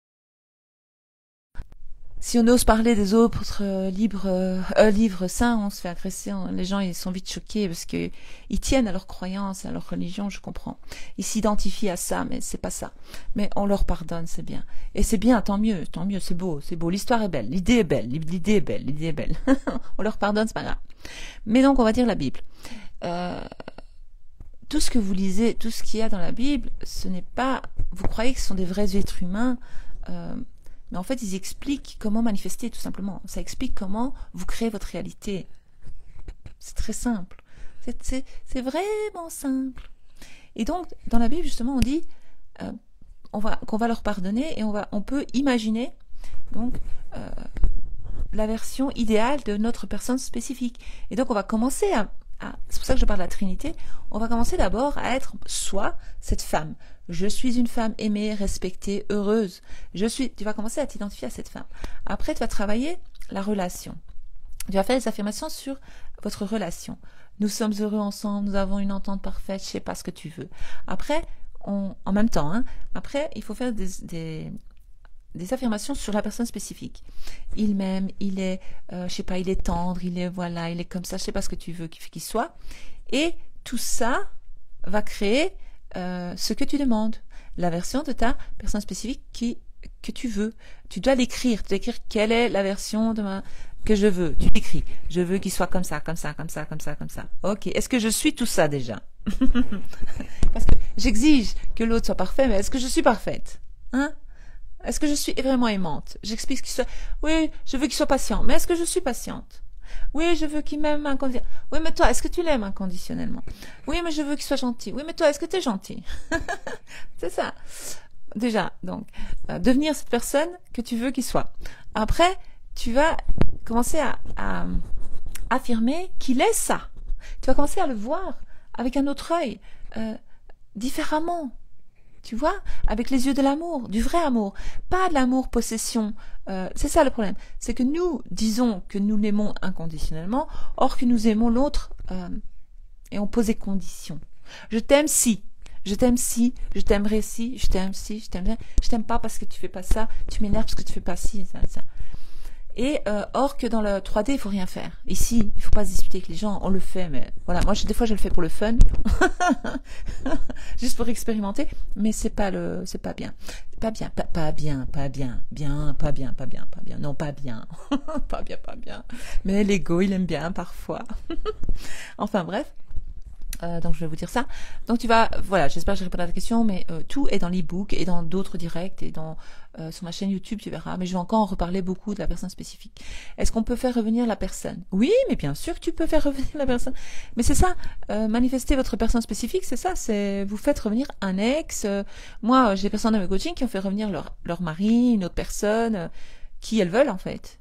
S1: si on ose parler des autres euh, livres, euh, euh, livres saints, on se fait agresser. On, les gens ils sont vite choqués parce que ils tiennent à leurs croyances, à leur religion, je comprends. Ils s'identifient à ça, mais c'est pas ça. Mais on leur pardonne, c'est bien. Et c'est bien, tant mieux, tant mieux, c'est beau, c'est beau. L'histoire est belle, l'idée est belle, l'idée est belle, l'idée est belle. On leur pardonne, c'est pas grave. Mais donc on va dire la Bible. Euh, tout ce que vous lisez, tout ce qu'il y a dans la Bible, ce n'est pas. Vous croyez que ce sont des vrais êtres humains. Euh, Mais en fait, ils expliquent comment manifester, tout simplement. Ça explique comment vous créez votre réalité. C'est très simple. C'est, c'est, c'est vraiment simple. Et donc, dans la Bible, justement, on dit euh, on va, qu'on va leur pardonner et on, va, on peut imaginer donc, euh, la version idéale de notre personne spécifique. Et donc, on va commencer à... à c'est pour ça que je parle de la Trinité. On va commencer d'abord à être soi, cette femme. Je suis une femme aimée, respectée, heureuse. Je suis. Tu vas commencer à t'identifier à cette femme. Après, tu vas travailler la relation. Tu vas faire des affirmations sur votre relation. Nous sommes heureux ensemble, nous avons une entente parfaite, je sais pas ce que tu veux. Après, on, en même temps, hein, après, il faut faire des, des, des affirmations sur la personne spécifique. Il m'aime, il est, euh, je sais pas, il est tendre, il est, voilà, il est comme ça, je sais pas ce que tu veux qu'il soit. Et tout ça va créer Euh, ce que tu demandes, la version de ta personne spécifique qui, que tu veux. Tu dois l'écrire, tu dois écrire quelle est la version de ma, que je veux. Tu l'écris. Je veux qu'il soit comme ça, comme ça, comme ça, comme ça, comme ça. Ok. Est-ce que je suis tout ça déjà? Parce que j'exige que l'autre soit parfait, mais est-ce que je suis parfaite? Hein? Est-ce que je suis vraiment aimante? J'explique qu'il soit, oui, je veux qu'il soit patient, mais est-ce que je suis patiente? Oui, je veux qu'il m'aime inconditionnellement. Oui, mais toi, est-ce que tu l'aimes inconditionnellement? Oui, mais je veux qu'il soit gentil. Oui, mais toi, est-ce que tu es gentil? C'est ça. Déjà, donc, euh, devenir cette personne que tu veux qu'il soit. Après, tu vas commencer à, à affirmer qu'il est ça. Tu vas commencer à le voir avec un autre œil, euh, différemment. Tu vois, avec les yeux de l'amour, du vrai amour, pas de l'amour possession. Euh, c'est ça le problème. C'est que nous disons que nous l'aimons inconditionnellement, or que nous aimons l'autre euh, et on pose des conditions. Je t'aime si, je t'aime si, je t'aimerai si, je t'aime si, je t'aime bien, je t'aime pas parce que tu fais pas ça, tu m'énerves parce que tu fais pas ci, ça, ça. Et euh, or que dans le trois D, il faut rien faire. Ici, il faut pas se disputer avec les gens, on le fait, mais voilà, moi je, des fois je le fais pour le fun, juste pour expérimenter, mais c'est pas le, c'est pas bien, pas bien, pas, pas bien, pas bien, bien, pas bien, pas bien, pas bien, non pas bien, pas bien, pas bien. Mais l'ego, il aime bien parfois. Enfin bref. Euh, donc je vais vous dire ça. Donc tu vas, voilà, j'espère que j'ai répondu à ta question, mais euh, tout est dans l'e-book et dans d'autres directs et dans euh, sur ma chaîne YouTube, tu verras. Mais je vais encore en reparler beaucoup de la personne spécifique. Est-ce qu'on peut faire revenir la personne? Oui, mais bien sûr que tu peux faire revenir la personne. Mais c'est ça, euh, manifester votre personne spécifique, c'est ça, c'est vous faites revenir un ex. Euh, moi, j'ai des personnes dans mes coachings qui ont fait revenir leur leur mari, une autre personne, euh, qui elles veulent en fait.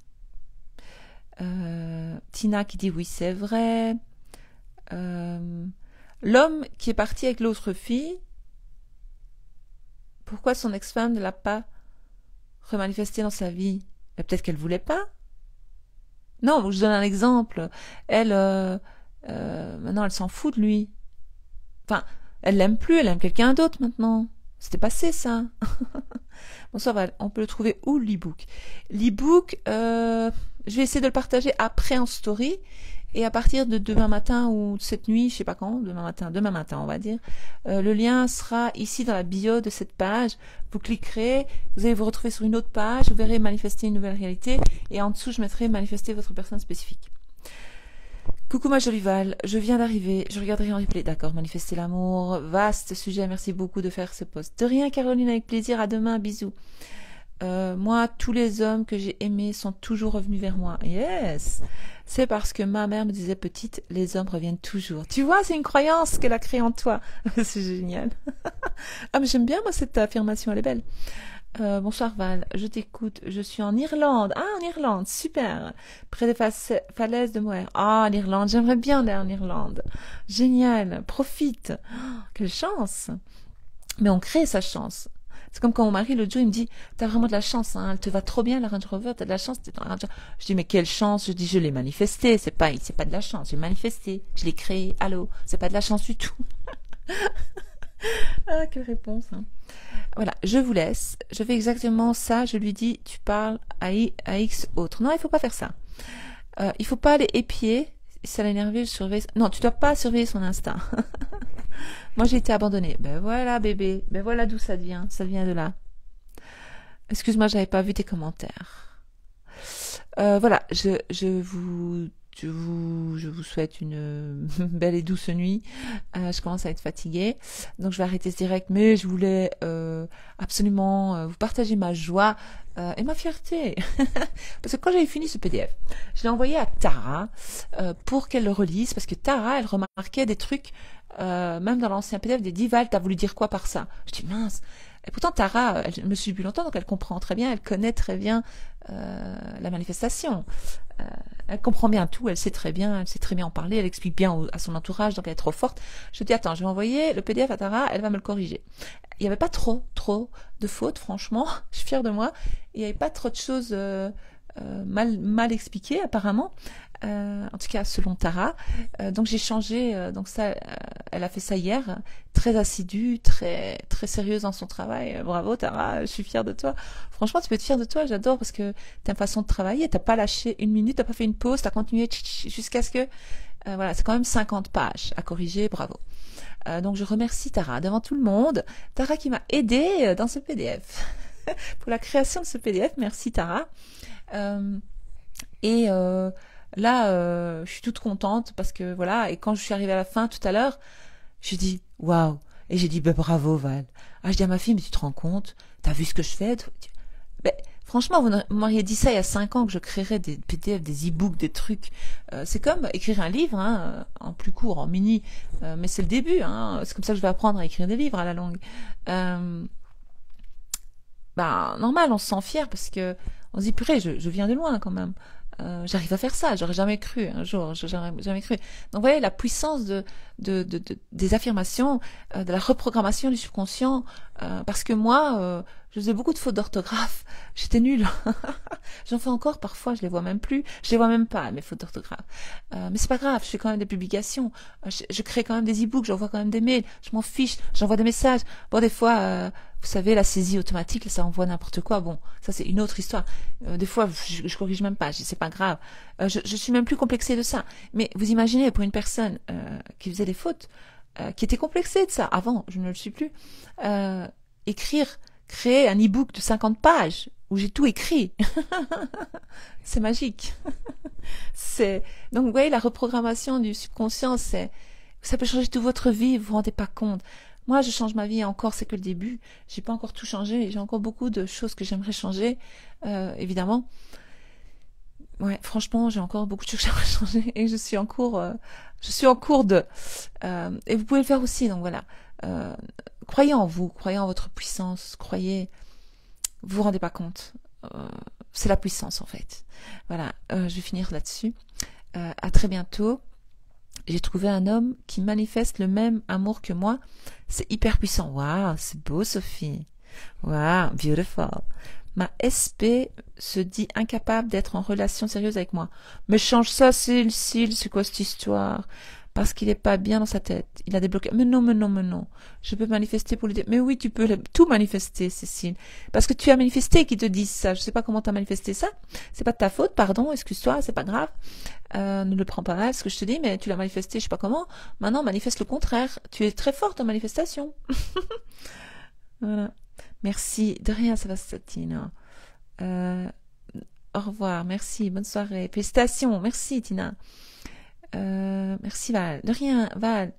S1: Euh, Tina qui dit oui, c'est vrai. Euh, L'homme qui est parti avec l'autre fille, pourquoi son ex-femme ne l'a pas remanifesté dans sa vie? Peut-être qu'elle voulait pas. Non, je donne un exemple. Elle, euh, euh, maintenant, elle s'en fout de lui. Enfin, Elle l'aime plus, elle aime quelqu'un d'autre maintenant. C'était passé ça. Bon, ça va, on peut le trouver où l'e-book? L'e-book, euh, je vais essayer de le partager après en story. Et à partir de demain matin ou cette nuit, je sais pas quand, demain matin, demain matin on va dire, euh, le lien sera ici dans la bio de cette page. Vous cliquerez, vous allez vous retrouver sur une autre page, vous verrez manifester une nouvelle réalité. Et en dessous, je mettrai manifester votre personne spécifique. Coucou ma jolie Val, je viens d'arriver, je regarderai en replay. D'accord, manifester l'amour, vaste sujet, merci beaucoup de faire ce post. De rien Caroline, avec plaisir, à demain, bisous. Euh, moi, tous les hommes que j'ai aimés sont toujours revenus vers moi. Yes. C'est parce que ma mère me disait petite, les hommes reviennent toujours. Tu vois, c'est une croyance qu'elle a créée en toi. C'est génial. Ah, mais j'aime bien, moi, cette affirmation, elle est belle. Euh, bonsoir Val, je t'écoute. Je suis en Irlande. Ah, en Irlande, super. Près des falaises de Moher. Ah, l'Irlande, j'aimerais bien aller en Irlande. Génial, profite. Oh, quelle chance. Mais on crée sa chance. C'est comme quand mon mari, l'autre jour, il me dit, t'as vraiment de la chance, hein, elle te va trop bien, la Range Rover, t'as de la chance, t'es dans la Range Rover. Je dis, mais quelle chance? Je dis, je l'ai manifesté, c'est pas, c'est pas de la chance, j'ai manifesté, je l'ai créé, allô, c'est pas de la chance du tout. Ah, quelle réponse, hein. Voilà, je vous laisse, je fais exactement ça, je lui dis, tu parles à, I, à X autre. Non, il faut pas faire ça. Euh, il faut pas aller épier, ça l'a énervé, je surveille, non, tu dois pas surveiller son instinct. Moi, j'ai été abandonnée. Ben voilà, bébé. Ben voilà d'où ça vient. Ça vient de là. Excuse-moi, j'avais pas vu tes commentaires. Euh, voilà, je, je vous, je vous, je vous souhaite une belle et douce nuit. Euh, je commence à être fatiguée, donc je vais arrêter ce direct. Mais je voulais euh, absolument euh, vous partager ma joie euh, et ma fierté, parce que quand j'avais fini ce P D F, je l'ai envoyé à Tara euh, pour qu'elle le relise, parce que Tara, elle remarquait des trucs. Euh, même dans l'ancien P D F, des dit Val, t'as voulu dire quoi par ça? Je dis mince. Et pourtant Tara, elle me suit depuis longtemps, donc elle comprend très bien, elle connaît très bien euh, la manifestation. Euh, elle comprend bien tout, elle sait très bien, elle sait très bien en parler, elle explique bien au, à son entourage, donc elle est trop forte. Je dis attends, je vais envoyer le P D F à Tara, elle va me le corriger. Il n'y avait pas trop, trop de fautes, franchement, je suis fière de moi. Il n'y avait pas trop de choses euh, euh, mal, mal expliquées apparemment. Euh, en tout cas selon Tara, euh, donc j'ai changé, euh, donc ça, euh, elle a fait ça hier, très assidue, très très sérieuse dans son travail. Euh, bravo Tara, je suis fière de toi. Franchement, tu peux être fière de toi, j'adore parce que t'as une façon de travailler, t'as pas lâché une minute, t'as pas fait une pause, t'as continué jusqu'à ce que, euh, voilà, c'est quand même cinquante pages à corriger, bravo. Euh, donc je remercie Tara devant tout le monde, Tara qui m'a aidée dans ce P D F pour la création de ce P D F. Merci Tara. Euh, et euh, Là, euh, je suis toute contente parce que voilà. Et quand je suis arrivée à la fin tout à l'heure, j'ai dit waouh. Et j'ai dit ben bravo Val. Ah, je dis à ma fille, mais tu te rends compte? T'as vu ce que je fais? Ben, franchement, vous m'auriez dit ça il y a cinq ans que je créerais des P D F, des e-books, des trucs. Euh, c'est comme écrire un livre, hein, en plus court, en mini. Euh, mais c'est le début. Hein. C'est comme ça que je vais apprendre à écrire des livres à la longue. Euh, ben normal, on se sent fier parce que on se dit purée, je, je viens de loin quand même. Euh, j'arrive à faire ça, j'aurais jamais cru un jour, j'aurais jamais cru. Donc vous voyez la puissance de, de, de, de des affirmations, euh, de la reprogrammation du subconscient, euh, parce que moi, euh, je faisais beaucoup de fautes d'orthographe, j'étais nulle. J'en fais encore parfois, je les vois même plus, je les vois même pas mes fautes d'orthographe. Euh, mais c'est pas grave, je fais quand même des publications, je, je crée quand même des e-books, j'envoie quand même des mails, je m'en fiche, j'envoie des messages. Bon, des fois, euh, vous savez, la saisie automatique, ça envoie n'importe quoi. Bon, ça c'est une autre histoire. Euh, des fois, je, je corrige même pas, c'est pas grave. Euh, je, je suis même plus complexée de ça. Mais vous imaginez, pour une personne euh, qui faisait des fautes, euh, qui était complexée de ça, avant, je ne le suis plus, euh, écrire, créer un e-book de cinquante pages, où j'ai tout écrit. C'est magique. C'est donc vous voyez, la reprogrammation du subconscient, c'est ça peut changer toute votre vie, vous vous rendez pas compte. Moi, je change ma vie encore, c'est que le début. J'ai pas encore tout changé. J'ai encore beaucoup de choses que j'aimerais changer, euh, évidemment. Ouais, franchement, j'ai encore beaucoup de choses que j'aimerais changer et je suis en cours. Euh, je suis en cours de. Euh, et vous pouvez le faire aussi. Donc voilà. Euh, croyez en vous, croyez en votre puissance, croyez. Vous vous rendez pas compte. Euh, c'est la puissance en fait. Voilà. Euh, je vais finir là-dessus. Euh, à très bientôt. J'ai trouvé un homme qui manifeste le même amour que moi. C'est hyper puissant. Waouh, c'est beau, Sophie. Waouh, beautiful. Ma S P se dit incapable d'être en relation sérieuse avec moi. Mais change ça, Cécile, c'est quoi cette histoire? parce qu'il est pas bien dans sa tête. Il a des blocages. Mais non, mais non, mais non. Je peux manifester pour lui dire. Mais oui, tu peux tout manifester, Cécile. Parce que tu as manifesté qu'ils te disent ça. Je sais pas comment tu as manifesté ça. C'est pas de ta faute, pardon, excuse-toi, c'est pas grave. Euh, ne le prends pas mal, ce que je te dis, mais tu l'as manifesté, je sais pas comment. Maintenant, manifeste le contraire. Tu es très forte en manifestation. Voilà. Merci. De rien, ça va, Tina. Euh, au revoir. Merci. Bonne soirée. Félicitations. Merci, Tina. Euh, merci Val. De rien, Val.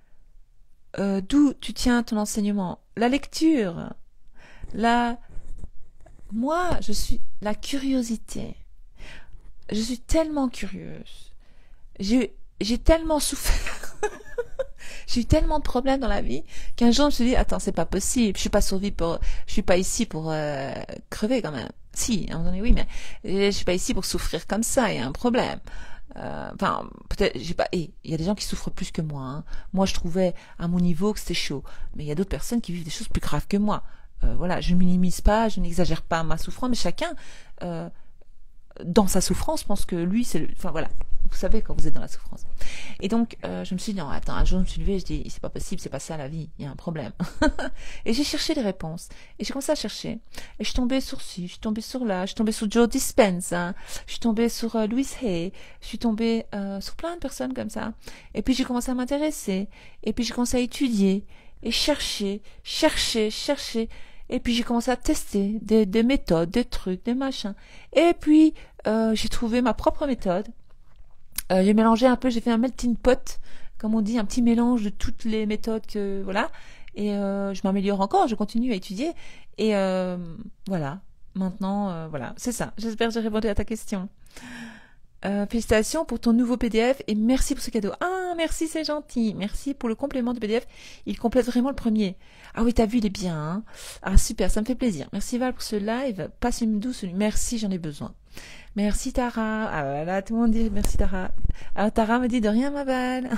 S1: Euh, d'où tu tiens ton enseignement? La lecture. La... Moi, je suis la curiosité. Je suis tellement curieuse. J'ai, j'ai tellement souffert. J'ai eu tellement de problèmes dans la vie qu'un jour je me suis dit attends, c'est pas possible. Je suis pas survie pour, je suis pas ici pour euh, crever quand même. Si, à un moment donné oui, mais je suis pas ici pour souffrir comme ça. Il y a un problème. Euh, enfin, peut-être, j'ai pas. Et il y a des gens qui souffrent plus que moi. Hein. Moi, je trouvais à mon niveau que c'était chaud, mais il y a d'autres personnes qui vivent des choses plus graves que moi. Euh, voilà, je ne minimise pas, je n'exagère pas ma souffrance, mais chacun, euh, dans sa souffrance, pense que lui, c'est le. Enfin voilà, vous savez quand vous êtes dans la souffrance. Et donc, euh, je me suis dit non, attends, un jour je me suis levée, je dis c'est pas possible, c'est pas ça la vie, il y a un problème. Et j'ai cherché des réponses. Et j'ai commencé à chercher. Et je suis tombée sur ci, je suis tombée sur là, je suis tombée sur Joe Dispenza, je suis tombée sur euh, Louise Hay, je suis tombée euh, sur plein de personnes comme ça. Et puis j'ai commencé à m'intéresser. Et puis j'ai commencé à étudier et chercher, chercher, chercher. Et puis j'ai commencé à tester des, des méthodes, des trucs, des machins. Et puis euh, j'ai trouvé ma propre méthode. Euh, j'ai mélangé un peu, j'ai fait un melting pot, comme on dit, un petit mélange de toutes les méthodes que voilà. Et euh, je m'améliore encore, je continue à étudier. Et euh, voilà. Maintenant, euh, voilà, c'est ça. J'espère que j'ai répondu à ta question. Euh, félicitations pour ton nouveau P D F et merci pour ce cadeau. Ah, merci, c'est gentil. Merci pour le complément du P D F. Il complète vraiment le premier. Ah oui, t'as vu, il est bien. Hein. Ah, super, ça me fait plaisir. Merci Val pour ce live. Passe une douce nuit. Merci, j'en ai besoin. Merci Tara. Ah voilà, tout le monde dit merci Tara. Alors Tara me dit de rien, ma Val.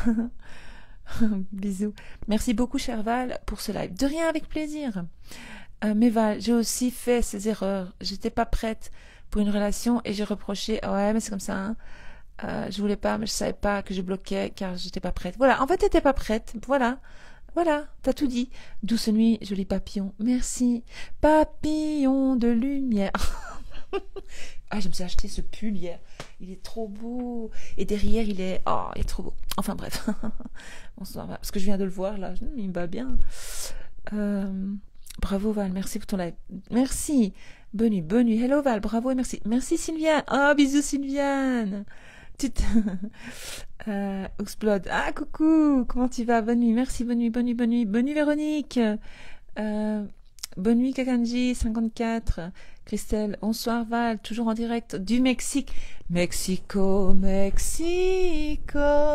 S1: Bisous. Merci beaucoup, cher Val, pour ce live. De rien, avec plaisir. Euh, mais Val, j'ai aussi fait ces erreurs. J'étais pas prête pour une relation et j'ai reproché. Ouais, mais c'est comme ça. Hein. Euh, je voulais pas, mais je savais pas que je bloquais car j'étais pas prête. Voilà. En fait, t'étais pas prête. Voilà. Voilà. T'as tout dit. Douce nuit, joli papillon. Merci. Papillon de lumière. Ah, je me suis acheté ce pull hier. Il est trop beau. Et derrière, il est... Oh, il est trop beau. Enfin, bref. On s'en va. Parce que je viens de le voir, là. Il me va bien. Euh... Bravo, Val. Merci pour ton live. Merci. Bonne nuit, bonne nuit. Hello, Val. Bravo et merci. Merci, Sylviane. Oh, bisous, Sylviane. Tu te... euh, Oxplode. Ah, coucou. Comment tu vas? Bonne nuit. Merci, bonne nuit, bonne nuit, bonne nuit. Bonne nuit, Véronique. Euh... Bonne nuit, Kakanji, cinquante-quatre. Christelle, bonsoir Val, toujours en direct du Mexique. Mexico, Mexico.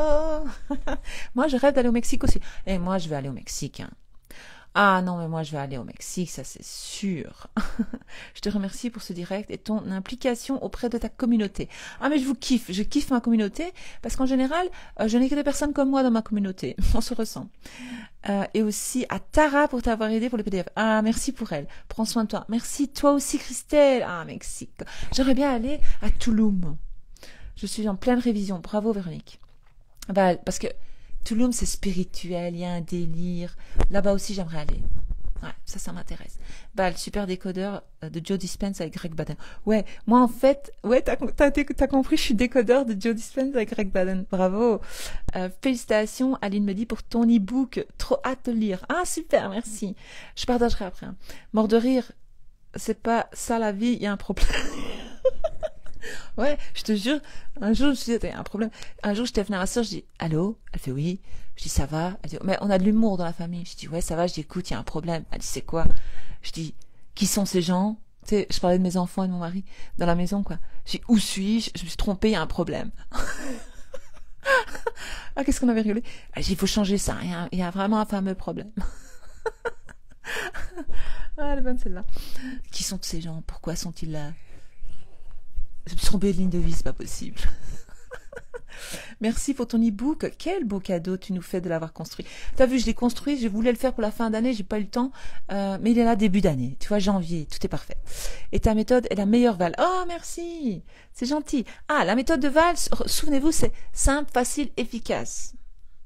S1: Moi, je rêve d'aller au Mexique aussi. Et moi, je vais aller au Mexique. Hein. Ah non, mais moi, je vais aller au Mexique, ça c'est sûr. Je te remercie pour ce direct et ton implication auprès de ta communauté. Ah, mais je vous kiffe, je kiffe ma communauté parce qu'en général, euh, je n'ai que des personnes comme moi dans ma communauté. On se ressent. Euh, et aussi à Tara pour t'avoir aidé pour le P D F. Ah, merci pour elle. Prends soin de toi. Merci toi aussi, Christelle. Ah, Mexique. J'aimerais bien aller à Tulum. Je suis en pleine révision. Bravo, Véronique. Bah, parce que Tulum, c'est spirituel, il y a un délire. Là-bas aussi, j'aimerais aller. Ouais, ça, ça m'intéresse. Bah, le super décodeur de Joe Dispenza avec Greg Baden. Ouais, moi, en fait, ouais, t'as, t'as, t'as compris, je suis décodeur de Joe Dispenza avec Greg Baden. Bravo. Euh, félicitations, Aline me dit, pour ton e-book. Trop hâte de le lire. Ah, super, merci. Je partagerai après. Hein. Mort de rire, c'est pas ça la vie, il y a un problème. Ouais, je te jure, un jour, je me suis dit, il y a un problème. Un jour, j'étais venue à ma soeur, je dis, allô? Elle fait oui. Je dis, ça va? Elle dit, mais on a de l'humour dans la famille. Je dis, ouais, ça va. Je dis, écoute, il y a un problème. Elle dit, c'est quoi? Je dis, qui sont ces gens? Tu sais, je parlais de mes enfants et de mon mari dans la maison, quoi. Je dis, où suis-je? Je me suis trompée, il y a un problème. Ah, qu'est-ce qu'on avait rigolé? Elle dit, il faut changer ça. Il y a, il y a vraiment un fameux problème. Ah, elle est bonne celle-là. Qui sont ces gens? Pourquoi sont-ils là? Je me suis trompée de ligne de vie, c'est pas possible. Merci pour ton e-book. Quel beau cadeau tu nous fais de l'avoir construit. T'as vu, je l'ai construit, je voulais le faire pour la fin d'année, j'ai pas eu le temps, euh, mais il est là début d'année. Tu vois, janvier, tout est parfait. Et ta méthode est la meilleure, Val. Oh, merci. C'est gentil. Ah, la méthode de Val, souvenez-vous, c'est simple, facile, efficace.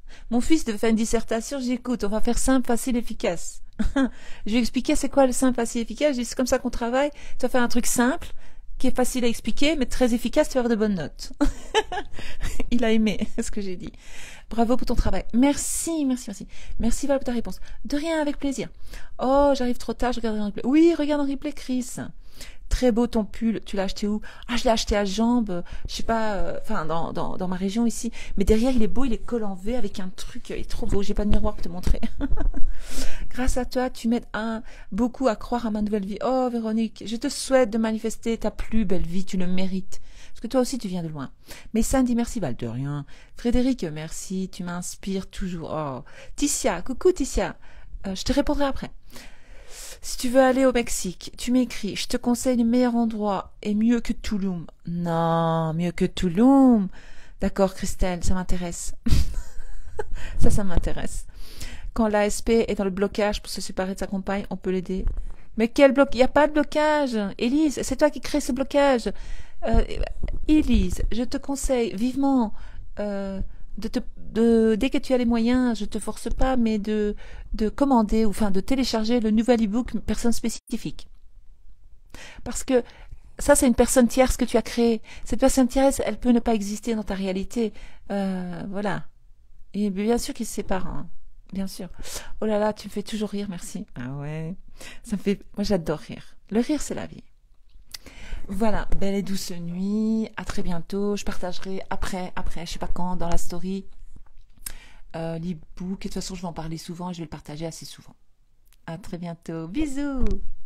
S1: Mon fils devait faire une dissertation, j'écoute, on va faire simple, facile, efficace. Je lui ai expliqué c'est quoi le simple, facile, efficace. Je dis c'est comme ça qu'on travaille. Tu vas faire un truc simple, qui est facile à expliquer, mais très efficace, tu vas avoir de bonnes notes. Il a aimé ce que j'ai dit. Bravo pour ton travail. Merci, merci, merci. Merci Val pour ta réponse. De rien, avec plaisir. Oh, j'arrive trop tard, je regarde en replay. Oui, regarde en replay, Chris. Très beau ton pull. Tu l'as acheté où? Ah, je l'ai acheté à Jambes. Je sais pas, enfin, euh, dans, dans, dans ma région ici. Mais derrière, il est beau, il est col en V avec un truc, il est trop beau. J'ai pas de miroir pour te montrer. Grâce à toi, tu m'aides un, beaucoup à croire à ma nouvelle vie. Oh, Véronique, je te souhaite de manifester ta plus belle vie. Tu le mérites. Parce que toi aussi, tu viens de loin. Mais Sandy, merci, Val, de rien. Frédéric, merci. Tu m'inspires toujours. Oh, Ticia, coucou Ticia. Euh, je te répondrai après. Si tu veux aller au Mexique, tu m'écris. Je te conseille le meilleur endroit et mieux que Tulum. Non, mieux que Tulum. D'accord, Christelle, ça m'intéresse. ça, ça m'intéresse. Quand l'A S P est dans le blocage pour se séparer de sa compagne, on peut l'aider. Mais quel bloc? Il n'y a pas de blocage. Élise, c'est toi qui crée ce blocage. Euh, Élise, je te conseille vivement euh, de te, de, dès que tu as les moyens, je te force pas, mais de, de commander ou enfin de télécharger le nouvel e-book personne spécifique. Parce que ça, c'est une personne tierce que tu as créée. Cette personne tierce, elle peut ne pas exister dans ta réalité. Euh, voilà. Et bien sûr qu'ils se séparent. Hein. Bien sûr. Oh là là, tu me fais toujours rire, merci. Ah ouais. Ça me fait. Moi, j'adore rire. Le rire, c'est la vie. Voilà, belle et douce nuit, à très bientôt. Je partagerai après, après, je sais pas quand, dans la story, euh, l'e-book. Et de toute façon, je vais en parler souvent et je vais le partager assez souvent. À très bientôt. Bisous.